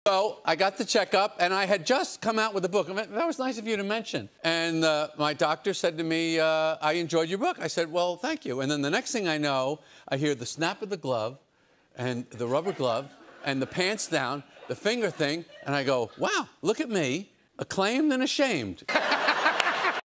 So I got the checkup, and I had just come out with a book. I mean, that was nice of you to mention. And my doctor said to me, I enjoyed your book. I said, well, thank you. And then the next thing I know, I hear the snap of the glove and the rubber glove and the pants down, the finger thing, and I go, wow, look at me, acclaimed and ashamed.